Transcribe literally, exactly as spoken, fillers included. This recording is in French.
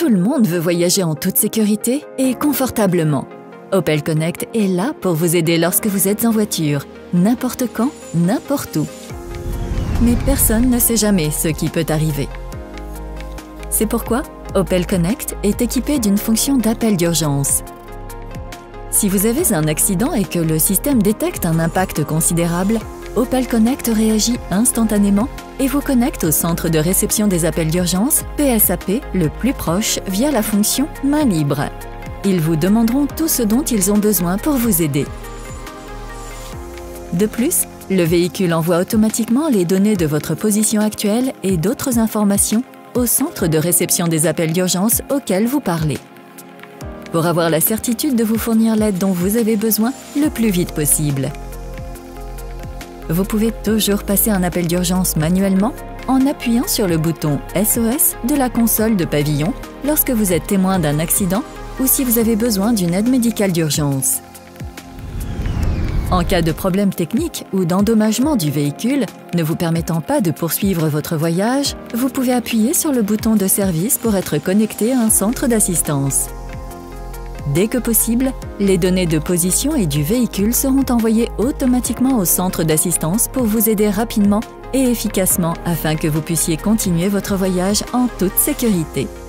Tout le monde veut voyager en toute sécurité et confortablement. Opel Connect est là pour vous aider lorsque vous êtes en voiture, n'importe quand, n'importe où. Mais personne ne sait jamais ce qui peut arriver. C'est pourquoi Opel Connect est équipé d'une fonction d'appel d'urgence. Si vous avez un accident et que le système détecte un impact considérable, Opel Connect réagit instantanément et vous connecte au centre de réception des appels d'urgence P S A P le plus proche via la fonction main libre. Ils vous demanderont tout ce dont ils ont besoin pour vous aider. De plus, le véhicule envoie automatiquement les données de votre position actuelle et d'autres informations au centre de réception des appels d'urgence auquel vous parlez. Pour avoir la certitude de vous fournir l'aide dont vous avez besoin le plus vite possible. Vous pouvez toujours passer un appel d'urgence manuellement en appuyant sur le bouton S O S de la console de pavillon lorsque vous êtes témoin d'un accident ou si vous avez besoin d'une aide médicale d'urgence. En cas de problème technique ou d'endommagement du véhicule ne vous permettant pas de poursuivre votre voyage, vous pouvez appuyer sur le bouton de service pour être connecté à un centre d'assistance. Dès que possible, les données de position et du véhicule seront envoyées automatiquement au centre d'assistance pour vous aider rapidement et efficacement afin que vous puissiez continuer votre voyage en toute sécurité.